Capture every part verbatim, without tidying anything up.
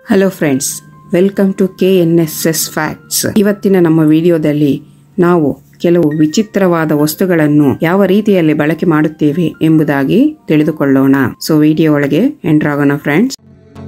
Hello friends, welcome to K N S S facts. ಇವತ್ತಿನ ನಮ್ಮ ವಿಡಿಯೋದಲ್ಲಿ ನಾವು ಕೆಲವು ವಿಚಿತ್ರವಾದ ವಸ್ತುಗಳನ್ನು ಯಾವ ರೀತಿಯಲ್ಲಿ ಬಳಕೆ ಮಾಡುತ್ತೇವೆ ಎಂಬುದಾಗಿ ತಿಳಿದುಕೊಳ್ಳೋಣ. ಸೊ ವಿಡಿಯೋ ಒಳಗೆ ಎಂಟರ್ ಆಗೋಣ ಫ್ರೆಂಡ್ಸ್.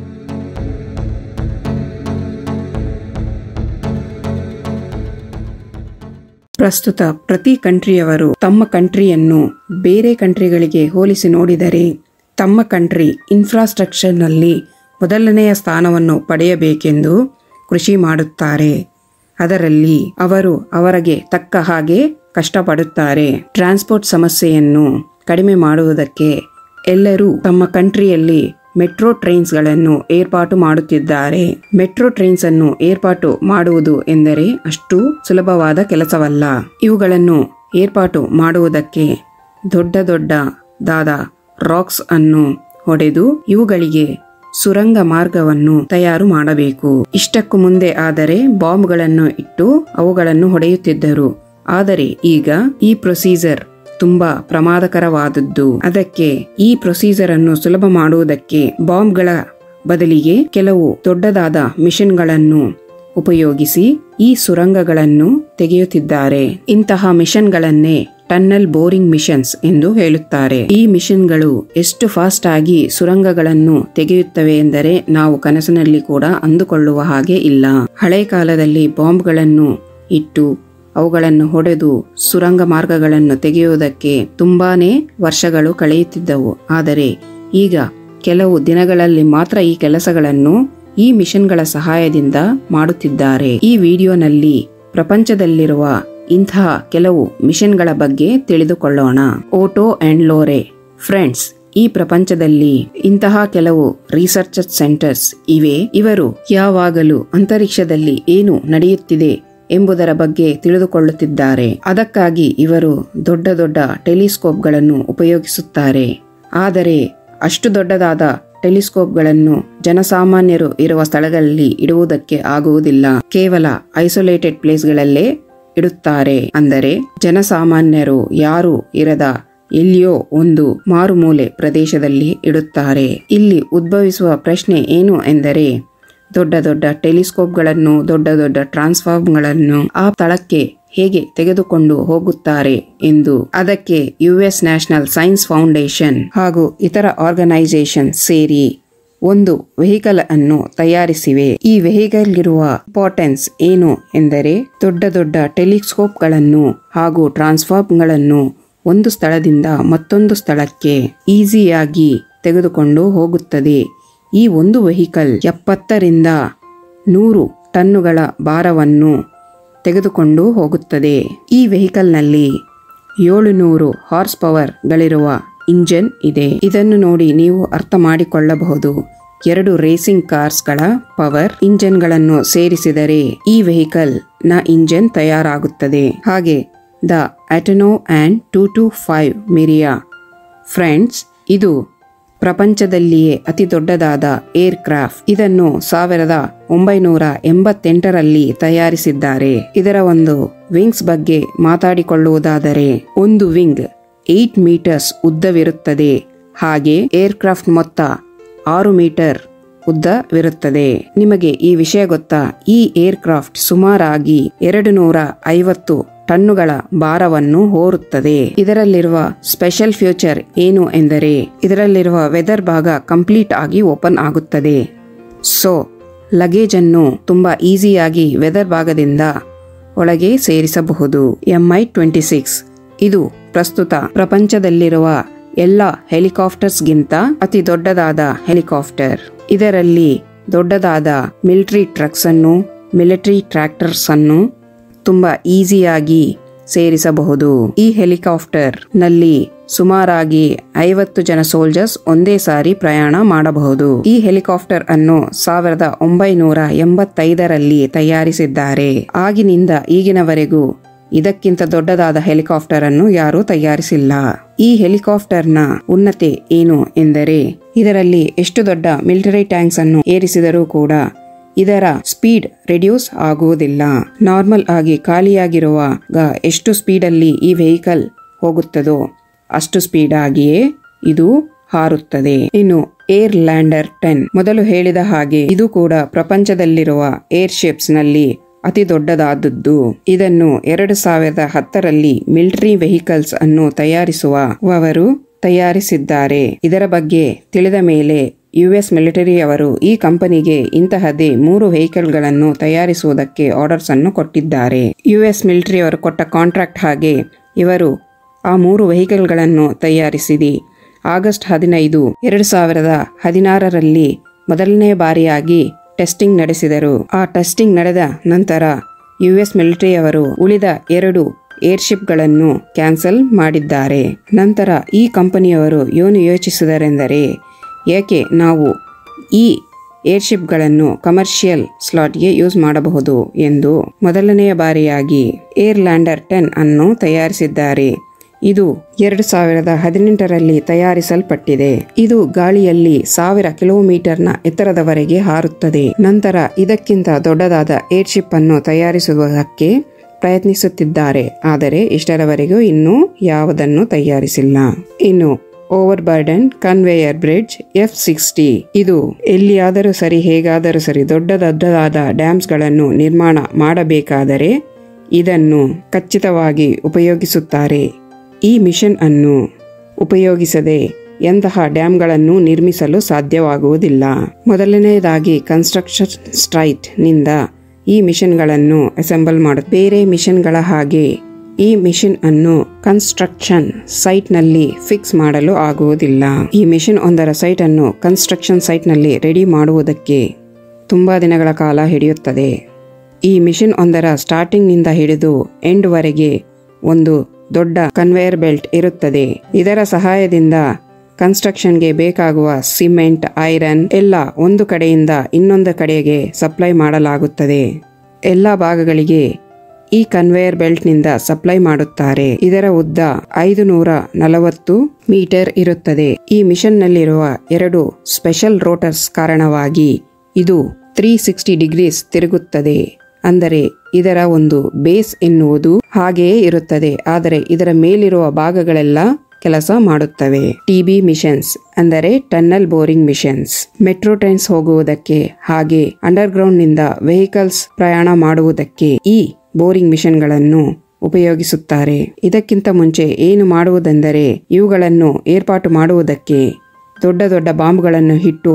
ಪ್ರಸ್ತುತ ಪ್ರತಿ ಕಂಟ್ರಿಯವರು ತಮ್ಮ ಕಂಟ್ರಿಯನ್ನು ಬೇರೆ ಕಂಟ್ರಿಗಳಿಗೆ ಹೋಲಿಸಿ ನೋಡಿದರೆ ತಮ್ಮ ಕಂಟ್ರಿ ಇನ್ಫ್ರಾಸ್ಟ್ರಕ್ಚರ್ನಲ್ಲಿ ಮೊದಲನೆಯ ಸ್ಥಾನವನ್ನು ಪಡೆಯಬೇಕೆಂದು ಕೃಷಿ ಮಾಡುತ್ತಾರೆ. ಅದರಲ್ಲಿ ಅವರು ಅವರಿಗೆ ತಕ್ಕ ಹಾಗೆ ಕಷ್ಟಪಡುತ್ತಾರೆ. ಟ್ರಾನ್ಸ್ಪೋರ್ಟ್ ಸಮಸ್ಯೆಯನ್ನು ಕಡಿಮೆ ಮಾಡುವುದಕ್ಕೆ ಎಲ್ಲರೂ ತಮ್ಮ ಕಂಟ್ರಿಯಲ್ಲಿ ಮೆಟ್ರೋ ಟ್ರೈನ್ಸ್ಗಳನ್ನು ಏರ್ಪಾಟು ಮಾಡುತ್ತಿದ್ದಾರೆ. ಮೆಟ್ರೋ ಟ್ರೈನ್ಸ್ ಅನ್ನು ಏರ್ಪಾಟು ಮಾಡುವುದು ಎಂದರೆ ಅಷ್ಟು ಸುಲಭವಾದ ಕೆಲಸವಲ್ಲ. ಇವುಗಳನ್ನು ಏರ್ಪಾಟು ಮಾಡುವುದಕ್ಕೆ ದೊಡ್ಡ ದೊಡ್ಡದಾದ ರಾಕ್ಸ್ ಅನ್ನು ಹೊಡೆದು ಇವುಗಳಿಗೆ ಸುರಂಗ ಮಾರ್ಗವನ್ನು ತಯಾರು ಮಾಡಬೇಕು. ಇಷ್ಟಕ್ಕೂ ಮುಂದೆ ಆದರೆ ಬಾಂಬ್ಗಳನ್ನು ಇಟ್ಟು ಅವುಗಳನ್ನು ಹೊಡೆಯುತ್ತಿದ್ದರು. ಆದರೆ ಈಗ ಈ ಪ್ರೊಸೀಜರ್ ತುಂಬಾ ಪ್ರಮಾದಕರವಾದದ್ದು. ಅದಕ್ಕೆ ಈ ಪ್ರೊಸೀಜರ್ ಅನ್ನು ಸುಲಭ ಮಾಡುವುದಕ್ಕೆ ಬಾಂಬ್ಗಳ ಬದಲಿಗೆ ಕೆಲವು ದೊಡ್ಡದಾದ ಮಿಷನ್ಗಳನ್ನು ಉಪಯೋಗಿಸಿ ಈ ಸುರಂಗಗಳನ್ನು ತೆಗೆಯುತ್ತಿದ್ದಾರೆ. ಇಂತಹ ಮಿಷನ್ಗಳನ್ನೇ ಟನ್ನಲ್ ಬೋರಿಂಗ್ ಮಿಷನ್ಸ್ ಎಂದು ಹೇಳುತ್ತಾರೆ. ಈ ಮಿಷನ್ಗಳು ಎಷ್ಟು ಫಾಸ್ಟ್ ಆಗಿ ಸುರಂಗಗಳನ್ನು ತೆಗೆಯುತ್ತವೆ ಎಂದರೆ ನಾವು ಕನಸಿನಲ್ಲಿ ಕೂಡ ಅಂದುಕೊಳ್ಳುವ ಹಾಗೆ ಇಲ್ಲ. ಹಳೆ ಕಾಲದಲ್ಲಿ ಬಾಂಬ್ಗಳನ್ನು ಇಟ್ಟು ಅವುಗಳನ್ನು ಹೊಡೆದು ಸುರಂಗ ಮಾರ್ಗಗಳನ್ನು ತೆಗೆಯುವುದಕ್ಕೆ ತುಂಬಾನೇ ವರ್ಷಗಳು ಕಳೆಯುತ್ತಿದ್ದವು. ಆದರೆ ಈಗ ಕೆಲವು ದಿನಗಳಲ್ಲಿ ಮಾತ್ರ ಈ ಕೆಲಸಗಳನ್ನು ಈ ಮಿಷನ್ಗಳ ಸಹಾಯದಿಂದ ಮಾಡುತ್ತಿದ್ದಾರೆ. ಈ ವಿಡಿಯೋನಲ್ಲಿ ಪ್ರಪಂಚದಲ್ಲಿರುವ ಇಂತಹ ಕೆಲವು ಮಿಷನ್ಗಳ ಬಗ್ಗೆ ತಿಳಿದುಕೊಳ್ಳೋಣ. ಓಟೋ ಅಂಡ್ ಲೋರೆ. ಫ್ರೆಂಡ್ಸ್, ಈ ಪ್ರಪಂಚದಲ್ಲಿ ಇಂತಹ ಕೆಲವು ರಿಸರ್ಚ್ ಸೆಂಟರ್ಸ್ ಇವೆ. ಇವರು ಯಾವಾಗಲೂ ಅಂತರಿಕ್ಷದಲ್ಲಿ ಏನು ನಡೆಯುತ್ತಿದೆ ಎಂಬುದರ ಬಗ್ಗೆ ತಿಳಿದುಕೊಳ್ಳುತ್ತಿದ್ದಾರೆ. ಅದಕ್ಕಾಗಿ ಇವರು ದೊಡ್ಡ ದೊಡ್ಡ ಟೆಲಿಸ್ಕೋಪ್ಗಳನ್ನು ಉಪಯೋಗಿಸುತ್ತಾರೆ. ಆದರೆ ಅಷ್ಟು ದೊಡ್ಡದಾದ ಟೆಲಿಸ್ಕೋಪ್ಗಳನ್ನು ಜನಸಾಮಾನ್ಯರು ಇರುವ ಸ್ಥಳಗಳಲ್ಲಿ ಇಡುವುದಕ್ಕೆ ಆಗುವುದಿಲ್ಲ. ಕೇವಲ ಐಸೋಲೇಟೆಡ್ ಪ್ಲೇಸ್ಗಳಲ್ಲೇ ಇಡುತ್ತಾರೆ. ಅಂದರೆ ಜನಸಾಮಾನ್ಯರು ಯಾರು ಇರದ ಎಲ್ಲಿಯೋ ಒಂದು ಮಾರುಮೂಲೆ ಪ್ರದೇಶದಲ್ಲಿ ಇಡುತ್ತಾರೆ. ಇಲ್ಲಿ ಉದ್ಭವಿಸುವ ಪ್ರಶ್ನೆ ಏನು ಎಂದರೆ ದೊಡ್ಡ ದೊಡ್ಡ ಟೆಲಿಸ್ಕೋಪ್ಗಳನ್ನು ದೊಡ್ಡ ದೊಡ್ಡ ಟ್ರಾನ್ಸ್ಫಾರ್ಮ್ಗಳನ್ನು ಆ ಸ್ಥಳಕ್ಕೆ ಹೇಗೆ ತೆಗೆದುಕೊಂಡು ಹೋಗುತ್ತಾರೆ ಎಂದು. ಅದಕ್ಕೆ U S national science foundation ಹಾಗೂ ಇತರ ಆರ್ಗನೈಸೇಷನ್ ಸೇರಿ ಒಂದು ವೆಹಿಕಲ್ ಅನ್ನು ತಯಾರಿಸಿವೆ. ಈ ವೆಹಿಕಲ್ ಇರುವ ಇಂಪಾರ್ಟೆನ್ಸ್ ಏನು ಎಂದರೆ ದೊಡ್ಡ ದೊಡ್ಡ ಟೆಲಿಸ್ಕೋಪ್ಗಳನ್ನು ಹಾಗೂ ಟ್ರಾನ್ಸ್ಫಾರ್ಮ್ಗಳನ್ನು ಒಂದು ಸ್ಥಳದಿಂದ ಮತ್ತೊಂದು ಸ್ಥಳಕ್ಕೆ ಈಸಿಯಾಗಿ ತೆಗೆದುಕೊಂಡು ಹೋಗುತ್ತದೆ. ಈ ಒಂದು ವೆಹಿಕಲ್ ಎಪ್ಪತ್ತರಿಂದ ನೂರು ಟನ್ನುಗಳ ಭಾರವನ್ನು ತೆಗೆದುಕೊಂಡು ಹೋಗುತ್ತದೆ. ಈ ವೆಹಿಕಲ್ನಲ್ಲಿ ಏಳುನೂರು ಹಾರ್ಸ್ ಪವರ್ ಗಳಿರುವ ಇಂಜಿನ್ ಇದೆ. ಇದನ್ನು ನೋಡಿ ನೀವು ಅರ್ಥ ಮಾಡಿಕೊಳ್ಳಬಹುದು. ಎರಡು ರೇಸಿಂಗ್ ಕಾರ್ಸ್ ಗಳ ಪವರ್ ಇಂಜಿನ್ಗಳನ್ನು ಸೇರಿಸಿದರೆ ಈ ವೆಹಿಕಲ್ ನ ಇಂಜಿನ್ ತಯಾರಾಗುತ್ತದೆ. ಹಾಗೆ ದ ಅಟೆನೋ ಅಂಡ್ two two five Mriya. Friends, ಇದು ಪ್ರಪಂಚದಲ್ಲಿಯೇ ಅತಿ ದೊಡ್ಡದಾದ ಏರ್ ಕ್ರಾಫ್ಟ್. ಇದನ್ನು ಸಾವಿರದ ಒಂಬೈನೂರ ಎಂಬತ್ತೆಂಟರಲ್ಲಿ ತಯಾರಿಸಿದ್ದಾರೆ. ಇದರ ಒಂದು ವಿಂಗ್ಸ್ ಬಗ್ಗೆ ಮಾತಾಡಿಕೊಳ್ಳುವುದಾದರೆ ಒಂದು ವಿಂಗ್ ಏಟ್ ಮೀಟರ್ಸ್ ಉದ್ದವಿರುತ್ತದೆ. ಹಾಗೆ ಏರ್ಕ್ರಾಫ್ಟ್ ಮೊತ್ತ ಆರು ಮೀಟರ್ ಉದ್ದವಿರುತ್ತದೆ. ನಿಮಗೆ ಈ ವಿಷಯ ಗೊತ್ತಾ? ಈ ಏರ್ಕ್ರಾಫ್ಟ್ ಸುಮಾರಾಗಿ ಎರಡು ನೂರ ಐವತ್ತು ಟನ್ನುಗಳ ಭಾರವನ್ನು ಹೊರುತ್ತದೆ. ಇದರಲ್ಲಿರುವ ಸ್ಪೆಷಲ್ ಫ್ಯೂಚರ್ ಏನು ಎಂದರೆ ಇದರಲ್ಲಿರುವ ವೆದರ್ ಭಾಗ ಕಂಪ್ಲೀಟ್ ಆಗಿ ಓಪನ್ ಆಗುತ್ತದೆ. ಸೊ ಲಗೇಜ್ ಅನ್ನು ತುಂಬಾ ಈಸಿಯಾಗಿ ವೆದರ್ ಭಾಗದಿಂದ ಒಳಗೆ ಸೇರಿಸಬಹುದು. ಎಂ ಐ ಟ್ವೆಂಟಿ ಸಿಕ್ಸ್ ಇದು ಪ್ರಸ್ತುತ ಪ್ರಪಂಚದಲ್ಲಿರುವ ಎಲ್ಲ ಹೆಲಿಕಾಪ್ಟರ್ಸ್ಗಿಂತ ಅತಿ ದೊಡ್ಡದಾದ ಹೆಲಿಕಾಪ್ಟರ್. ಇದರಲ್ಲಿ ದೊಡ್ಡದಾದ ಮಿಲಿಟರಿ ಟ್ರಕ್ಸ್ ಅನ್ನು ಮಿಲಿಟರಿ ಟ್ರ್ಯಾಕ್ಟರ್ಸ್ ಅನ್ನು ತುಂಬಾ ಈಸಿಯಾಗಿ ಸೇರಿಸಬಹುದು. ಈ ಹೆಲಿಕಾಪ್ಟರ್ ನಲ್ಲಿ ಸುಮಾರಾಗಿ ಐವತ್ತು ಜನ ಸೋಲ್ಜರ್ಸ್ ಒಂದೇ ಸಾರಿ ಪ್ರಯಾಣ ಮಾಡಬಹುದು. ಈ ಹೆಲಿಕಾಪ್ಟರ್ ಅನ್ನು ಸಾವಿರದ ಒಂಬೈನೂರ ಎಂಬತ್ತೈದರಲ್ಲಿ ತಯಾರಿಸಿದ್ದಾರೆ. ಆಗಿನಿಂದ ಈಗಿನವರೆಗೂ ಇದಕ್ಕಿಂತ ದೊಡ್ಡದಾದ ಹೆಲಿಕಾಪ್ಟರ್ ಅನ್ನು ಯಾರೂ ತಯಾರಿಸಿಲ್ಲ. ಈ ಹೆಲಿಕಾಪ್ಟರ್ನ ಉನ್ನತೆ ಏನು ಎಂದರೆ ಇದರಲ್ಲಿ ಎಷ್ಟು ದೊಡ್ಡ ಮಿಲಿಟರಿ ಟ್ಯಾಂಕ್ಸ್ ಅನ್ನು ಏರಿಸಿದರೂ ಕೂಡ ಇದರ ಸ್ಪೀಡ್ ರೆಡ್ಯೂಸ್ ಆಗುವುದಿಲ್ಲ. ನಾರ್ಮಲ್ ಆಗಿ ಖಾಲಿಯಾಗಿರುವಾಗ ಎಷ್ಟು ಸ್ಪೀಡಲ್ಲಿ ಈ ವೆಹಿಕಲ್ ಹೋಗುತ್ತದೋ ಅಷ್ಟು ಸ್ಪೀಡ್ ಆಗಿಯೇ ಇದು ಹಾರುತ್ತದೆ. ಇನ್ನು ಏರ್ ಲ್ಯಾಂಡರ್ ಟೆನ್. ಮೊದಲು ಹೇಳಿದ ಹಾಗೆ ಇದು ಕೂಡ ಪ್ರಪಂಚದಲ್ಲಿರುವ ಏರ್ಶಿಪ್ಸ್ ನಲ್ಲಿ ಅತಿ ದೊಡ್ಡದಾದದ್ದು. ಇದನ್ನು ಎರಡು ಸಾವಿರದ ಹತ್ತರಲ್ಲಿ ಮಿಲಿಟರಿ ವೆಹಿಕಲ್ಸ್ ಅನ್ನು ತಯಾರಿಸುವವರು ತಯಾರಿಸಿದ್ದಾರೆ. ಇದರ ಬಗ್ಗೆ ತಿಳಿದ ಮೇಲೆ ಯುಎಸ್ ಮಿಲಿಟರಿಯವರು ಈ ಕಂಪನಿಗೆ ಇಂತಹದೇ ಮೂರು ವೆಹಿಕಲ್ಗಳನ್ನು ತಯಾರಿಸುವುದಕ್ಕೆ ಆರ್ಡರ್ಸ್ ಅನ್ನು ಕೊಟ್ಟಿದ್ದಾರೆ. ಯುಎಸ್ ಮಿಲಿಟರಿಯವರು ಕೊಟ್ಟ ಕಾಂಟ್ರಾಕ್ಟ್ ಹಾಗೆ ಇವರು ಆ ಮೂರು ವೆಹಿಕಲ್ಗಳನ್ನು ತಯಾರಿಸಿದೆ. ಆಗಸ್ಟ್ ಹದಿನೈದು ಎರಡು ಸಾವಿರದ ಹದಿನಾರರಲ್ಲಿ ಮೊದಲನೇ ಬಾರಿಯಾಗಿ ಟೆಸ್ಟಿಂಗ್ ನಡೆಸಿದರು. ಆ ಟೆಸ್ಟಿಂಗ್ ನಡೆದ ನಂತರ ಯುಎಸ್ ಮಿಲಿಟರಿಯವರು ಉಳಿದ ಎರಡು ಏರ್ಶಿಪ್ಗಳನ್ನು ಕ್ಯಾನ್ಸಲ್ ಮಾಡಿದ್ದಾರೆ. ನಂತರ ಈ ಕಂಪನಿಯವರು ಏನು ಯೋಚಿಸಿದರೆಂದರೆ, ಏಕೆ ನಾವು ಈ ಏರ್ಶಿಪ್ಗಳನ್ನು ಕಮರ್ಷಿಯಲ್ ಸ್ಲಾಟ್ಗೆ ಯೂಸ್ ಮಾಡಬಹುದು ಎಂದು ಮೊದಲನೆಯ ಬಾರಿಯಾಗಿ ಏರ್ ಲ್ಯಾಂಡರ್ ಟೆನ್ ಅನ್ನು ತಯಾರಿಸಿದ್ದಾರೆ. ಇದು ಎರಡು ಸಾವಿರದ ಹದಿನೆಂಟರಲ್ಲಿ ತಯಾರಿಸಲ್ಪಟ್ಟಿದೆ. ಇದು ಗಾಳಿಯಲ್ಲಿ ಸಾವಿರ ಕಿಲೋಮೀಟರ್ನ ಎತ್ತರದವರೆಗೆ ಹಾರುತ್ತದೆ. ನಂತರ ಇದಕ್ಕಿಂತ ದೊಡ್ಡದಾದ ಏರ್ಶಿಪ್ ಅನ್ನು ತಯಾರಿಸುವುದಕ್ಕೆ ಪ್ರಯತ್ನಿಸುತ್ತಿದ್ದಾರೆ. ಆದರೆ ಇಷ್ಟರವರೆಗೂ ಇನ್ನೂ ಯಾವುದನ್ನು ತಯಾರಿಸಿಲ್ಲ. ಇನ್ನು overburden conveyor bridge F sixty. ಇದು ಎಲ್ಲಿಯಾದರೂ ಸರಿ, ಹೇಗಾದರೂ ಸರಿ ದೊಡ್ಡ ದೊಡ್ಡದಾದ ಡ್ಯಾಮ್ಸ್ ಗಳನ್ನು ನಿರ್ಮಾಣ ಮಾಡಬೇಕಾದರೆ ಇದನ್ನು ಖಚಿತವಾಗಿ ಉಪಯೋಗಿಸುತ್ತಾರೆ. ಈ ಮಿಷನ್ ಅನ್ನು ಉಪಯೋಗಿಸದೆ ಎಂತಹ ಡ್ಯಾಮ್ಗಳನ್ನು ನಿರ್ಮಿಸಲು ಸಾಧ್ಯವಾಗುವುದಿಲ್ಲ. ಮೊದಲನೆಯದಾಗಿ ಕನ್ಸ್ಟ್ರಕ್ಷನ್ ಸೈಟ್ ನಿಂದ ಈ ಮಿಷನ್ಗಳನ್ನು ಅಸೆಂಬಲ್ ಮಾಡುತ್ತೆ. ಬೇರೆ ಮಿಷನ್ಗಳ ಹಾಗೆ ಈ ಮಿಷನ್ ಅನ್ನು ಕನ್ಸ್ಟ್ರಕ್ಷನ್ ಸೈಟ್ ನಲ್ಲಿ ಫಿಕ್ಸ್ ಮಾಡಲು ಆಗುವುದಿಲ್ಲ. ಈ ಮಿಷನ್ ಒಂದರ ಸೈಟ್ ಅನ್ನು ಕನ್ಸ್ಟ್ರಕ್ಷನ್ ಸೈಟ್ ನಲ್ಲಿ ರೆಡಿ ಮಾಡುವುದಕ್ಕೆ ತುಂಬಾ ದಿನಗಳ ಕಾಲ ಹಿಡಿಯುತ್ತದೆ. ಈ ಮಿಷನ್ ಒಂದರ ಸ್ಟಾರ್ಟಿಂಗ್ ನಿಂದ ಹಿಡಿದು ಎಂಡ್ ವರೆಗೆ ಒಂದು ದೊಡ್ಡ ಕನ್ವೇಯರ್ ಬೆಲ್ಟ್ ಇರುತ್ತದೆ. ಇದರ ಸಹಾಯದಿಂದ ಕನ್ಸ್ಟ್ರಕ್ಷನ್ಗೆ ಬೇಕಾಗುವ ಸಿಮೆಂಟ್, ಐರನ್ ಎಲ್ಲ ಒಂದು ಕಡೆಯಿಂದ ಇನ್ನೊಂದು ಕಡೆಗೆ ಸಪ್ಲೈ ಮಾಡಲಾಗುತ್ತದೆ. ಎಲ್ಲ ಭಾಗಗಳಿಗೆ ಈ ಕನ್ವೇಯರ್ ಬೆಲ್ಟ್ ನಿಂದ ಸಪ್ಲೈ ಮಾಡುತ್ತಾರೆ. ಇದರ ಉದ್ದ ಐದು ನೂರ ನಲವತ್ತು ಮೀಟರ್ ಇರುತ್ತದೆ. ಈ ಮಿಷನ್ ನಲ್ಲಿರುವ ಎರಡು ಸ್ಪೆಷಲ್ ರೋಟರ್ಸ್ ಕಾರಣವಾಗಿ ಇದು ತ್ರೀ ಸಿಕ್ಸ್ಟಿ ಡಿಗ್ರೀಸ್ ತಿರುಗುತ್ತದೆ. ಅಂದರೆ ಇದರ ಒಂದು ಬೇಸ್ ಎನ್ನುವುದು ಹಾಗೆಯೇ ಇರುತ್ತದೆ, ಆದರೆ ಇದರ ಮೇಲಿರುವ ಭಾಗಗಳೆಲ್ಲ ಕೆಲಸ ಮಾಡುತ್ತವೆ. ಟಿಬಿ ಮಿಷನ್ಸ್ ಅಂದರೆ tunnel boring machines. Metro trains ಹೋಗುವುದಕ್ಕೆ ಹಾಗೆ ಅಂಡರ್ ಗ್ರೌಂಡ್ ನಿಂದ ವೆಹಿಕಲ್ಸ್ ಪ್ರಯಾಣ ಮಾಡುವುದಕ್ಕೆ ಈ ಬೋರಿಂಗ್ ಮಿಷನ್ಗಳನ್ನು ಉಪಯೋಗಿಸುತ್ತಾರೆ. ಇದಕ್ಕಿಂತ ಮುಂಚೆ ಏನು ಮಾಡುವುದೆಂದರೆ ಇವುಗಳನ್ನು ಏರ್ಪಾಟು ಮಾಡುವುದಕ್ಕೆ ದೊಡ್ಡ ದೊಡ್ಡ ಬಾಂಬ್ಗಳನ್ನು ಇಟ್ಟು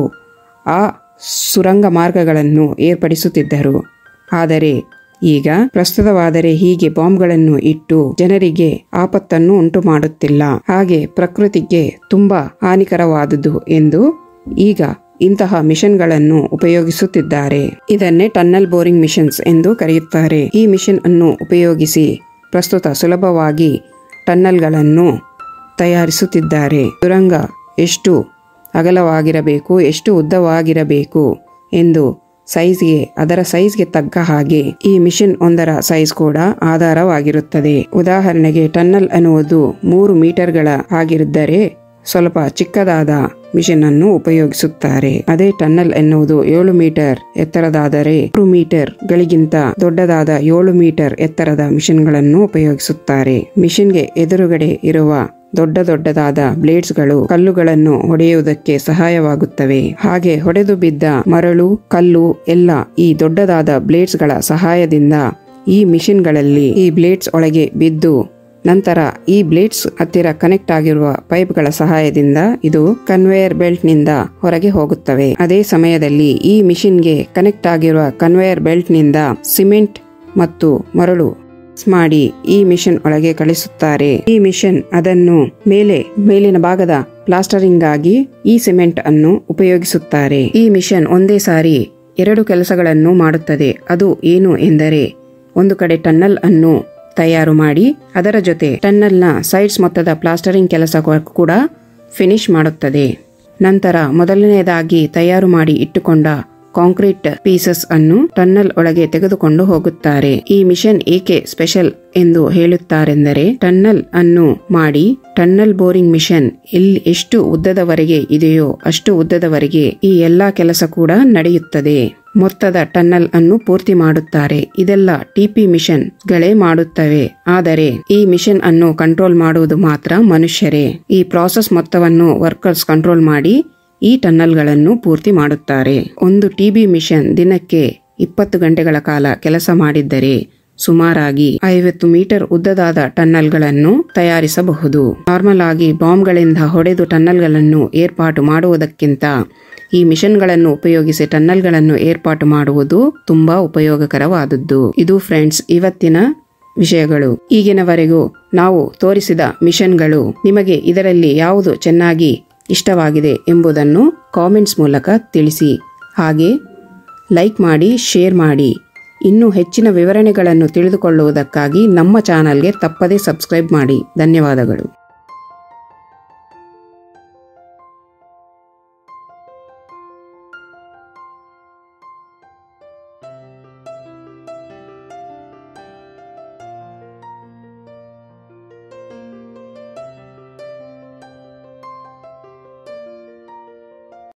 ಆ ಸುರಂಗ ಮಾರ್ಗಗಳನ್ನು ಏರ್ಪಡಿಸುತ್ತಿದ್ದರು. ಆದರೆ ಈಗ ಪ್ರಸ್ತುತವಾದರೆ ಹೀಗೆ ಬಾಂಬ್ಗಳನ್ನು ಇಟ್ಟು ಜನರಿಗೆ ಆಪತ್ತನ್ನು ಉಂಟು ಮಾಡುತ್ತಿಲ್ಲ, ಹಾಗೆ ಪ್ರಕೃತಿಗೆ ತುಂಬಾ ಹಾನಿಕರವಾದುದು ಎಂದು ಈಗ ಇಂತಹ ಮಿಷನ್ಗಳನ್ನು ಉಪಯೋಗಿಸುತ್ತಿದ್ದಾರೆ. ಇದನ್ನೇ ಟನ್ನಲ್ ಬೋರಿಂಗ್ ಮಿಷನ್ಸ್ ಎಂದು ಕರೆಯುತ್ತಾರೆ. ಈ ಮಿಷನ್ ಅನ್ನು ಉಪಯೋಗಿಸಿ ಪ್ರಸ್ತುತ ಸುಲಭವಾಗಿ ಟನ್ನಲ್ಗಳನ್ನು ತಯಾರಿಸುತ್ತಿದ್ದಾರೆ. ಸುರಂಗ ಎಷ್ಟು ಅಗಲವಾಗಿರಬೇಕು, ಎಷ್ಟು ಉದ್ದವಾಗಿರಬೇಕು ಎಂದು ಸೈಜ್ಗೆ ಅದರ ಸೈಜ್ಗೆ ತಕ್ಕ ಹಾಗೆ ಈ ಮಿಷನ್ ಒಂದರ ಸೈಜ್ ಕೂಡ ಆಧಾರವಾಗಿರುತ್ತದೆ. ಉದಾಹರಣೆಗೆ ಟನ್ನಲ್ ಅನ್ನುವುದು ಮೂರು ಮೀಟರ್ಗಳ ಆಗಿದ್ದರೆ ಸ್ವಲ್ಪ ಚಿಕ್ಕದಾದ ಮಿಷನ್ ಅನ್ನು ಉಪಯೋಗಿಸುತ್ತಾರೆ. ಅದೇ ಟನ್ನಲ್ ಎನ್ನುವುದು ಏಳು ಮೀಟರ್ ಎತ್ತರದಾದರೆ ಮೂರು ಮೀಟರ್ ಗಳಿಗಿಂತ ದೊಡ್ಡದಾದ ಏಳು ಮೀಟರ್ ಎತ್ತರದ ಮಿಷನ್ಗಳನ್ನು ಉಪಯೋಗಿಸುತ್ತಾರೆ. ಮಿಷನ್ಗೆ ಎದುರುಗಡೆ ಇರುವ ದೊಡ್ಡ ದೊಡ್ಡದಾದ ಬ್ಲೇಡ್ಸ್ ಗಳು ಕಲ್ಲುಗಳನ್ನು ಹೊಡೆಯುವುದಕ್ಕೆ ಸಹಾಯವಾಗುತ್ತವೆ. ಹಾಗೆ ಹೊಡೆದು ಬಿದ್ದ ಮರಳು, ಕಲ್ಲು ಎಲ್ಲ ಈ ದೊಡ್ಡದಾದ ಬ್ಲೇಡ್ಸ್ ಗಳ ಸಹಾಯದಿಂದ ಈ ಮಿಷನ್ಗಳಲ್ಲಿ ಈ ಬ್ಲೇಡ್ಸ್ ಒಳಗೆ ಬಿದ್ದು ನಂತರ ಈ ಬ್ಲೇಡ್ಸ್ ಹತ್ತಿರ ಕನೆಕ್ಟ್ ಆಗಿರುವ ಪೈಪ್ಗಳ ಸಹಾಯದಿಂದ ಇದು ಕನ್ವೇಯರ್ ಬೆಲ್ಟ್ ನಿಂದ ಹೊರಗೆ ಹೋಗುತ್ತವೆ. ಅದೇ ಸಮಯದಲ್ಲಿ ಈ ಮಿಷನ್ಗೆ ಕನೆಕ್ಟ್ ಆಗಿರುವ ಕನ್ವೇಯರ್ ಬೆಲ್ಟ್ ನಿಂದ ಸಿಮೆಂಟ್ ಮತ್ತು ಮರಳು ಮಾಡಿ ಈ ಮಿಷನ್ ಒಳಗೆ ಕಳಿಸುತ್ತಾರೆ. ಈ ಮಿಷನ್ ಅದನ್ನು ಮೇಲೆ ಮೇಲಿನ ಭಾಗದ ಪ್ಲಾಸ್ಟರಿಂಗ್ ಆಗಿ ಈ ಸಿಮೆಂಟ್ ಅನ್ನು ಉಪಯೋಗಿಸುತ್ತಾರೆ. ಈ ಮಿಷನ್ ಒಂದೇ ಸಾರಿ ಎರಡು ಕೆಲಸಗಳನ್ನು ಮಾಡುತ್ತದೆ. ಅದು ಏನು ಎಂದರೆ ಒಂದು ಕಡೆ ಟನ್ನಲ್ ಅನ್ನು ತಯಾರು ಮಾಡಿ ಅದರ ಜೊತೆ ಟನ್ನಲ್ ನ ಸೈಡ್ಸ್ ಮೊತ್ತದ ಪ್ಲಾಸ್ಟರಿಂಗ್ ಕೆಲಸ ಕೂಡ ಫಿನಿಶ್ ಮಾಡುತ್ತದೆ. ನಂತರ ಮೊದಲನೆಯದಾಗಿ ತಯಾರು ಮಾಡಿ ಇಟ್ಟುಕೊಂಡ ಕಾಂಕ್ರೀಟ್ ಪೀಸಸ್ ಅನ್ನು ಟನ್ನಲ್ ಒಳಗೆ ತೆಗೆದುಕೊಂಡು ಹೋಗುತ್ತಾರೆ. ಈ ಮಿಷನ್ ಏಕೆ ಸ್ಪೆಷಲ್ ಎಂದು ಹೇಳುತ್ತಾರೆಂದರೆ ಟನ್ನಲ್ ಅನ್ನು ಮಾಡಿ ಟನ್ನಲ್ ಬೋರಿಂಗ್ ಮಿಷನ್ ಎಲ್ಲಿ ಎಷ್ಟು ಉದ್ದದವರೆಗೆ ಇದೆಯೋ ಅಷ್ಟು ಉದ್ದದವರೆಗೆ ಈ ಎಲ್ಲಾ ಕೆಲಸ ಕೂಡ ನಡೆಯುತ್ತದೆ. ಮೊತ್ತದ ಟನ್ನಲ್ ಅನ್ನು ಪೂರ್ತಿ ಮಾಡುತ್ತಾರೆ. ಇದೆಲ್ಲ ಟಿಪಿ ಮಿಷನ್ ಗಳೇ ಮಾಡುತ್ತವೆ. ಆದರೆ ಈ ಮಿಷನ್ ಅನ್ನು ಕಂಟ್ರೋಲ್ ಮಾಡುವುದು ಮಾತ್ರ ಮನುಷ್ಯರೇ. ಈ ಪ್ರಾಸೆಸ್ ಮೊತ್ತವನ್ನು ವರ್ಕರ್ಸ್ ಕಂಟ್ರೋಲ್ ಮಾಡಿ ಈ ಟನ್ನಲ್ಗಳನ್ನು ಪೂರ್ತಿ ಮಾಡುತ್ತಾರೆ. ಒಂದು ಟಿಬಿ ಮಿಷನ್ ದಿನಕ್ಕೆ ಇಪ್ಪತ್ತು ಗಂಟೆಗಳ ಕಾಲ ಕೆಲಸ ಮಾಡಿದ್ದರೆ ಸುಮಾರಾಗಿ ಐವತ್ತು ಮೀಟರ್ ಉದ್ದದಾದ ಟನ್ನಲ್ಗಳನ್ನು ತಯಾರಿಸಬಹುದು. ನಾರ್ಮಲ್ ಆಗಿ ಬಾಂಬ್ಗಳಿಂದ ಹೊಡೆದು ಟನ್ನಲ್ಗಳನ್ನು ಏರ್ಪಾಟು ಮಾಡುವುದಕ್ಕಿಂತ ಈ ಮಿಷನ್ಗಳನ್ನು ಉಪಯೋಗಿಸಿ ಟನ್ನಲ್ಗಳನ್ನು ಏರ್ಪಾಟು ಮಾಡುವುದು ತುಂಬಾ ಉಪಯೋಗಕರವಾದದ್ದು. ಇದು ಫ್ರೆಂಡ್ಸ್ ಇವತ್ತಿನ ವಿಷಯಗಳು. ಈಗಿನವರೆಗೂ ನಾವು ತೋರಿಸಿದ ಮಿಷನ್ಗಳು ನಿಮಗೆ ಇದರಲ್ಲಿ ಯಾವುದು ಚೆನ್ನಾಗಿ ಇಷ್ಟವಾಗಿದೆ ಎಂಬುದನ್ನು ಕಾಮೆಂಟ್ಸ್ ಮೂಲಕ ತಿಳಿಸಿ. ಹಾಗೆ ಲೈಕ್ ಮಾಡಿ, ಶೇರ್ ಮಾಡಿ. ಇನ್ನೂ ಹೆಚ್ಚಿನ ವಿವರಣೆಗಳನ್ನು ತಿಳಿದುಕೊಳ್ಳುವುದಕ್ಕಾಗಿ ನಮ್ಮ ಚಾನಲ್ಗೆ ತಪ್ಪದೇ ಸಬ್ಸ್ಕ್ರೈಬ್ ಮಾಡಿ. ಧನ್ಯವಾದಗಳು.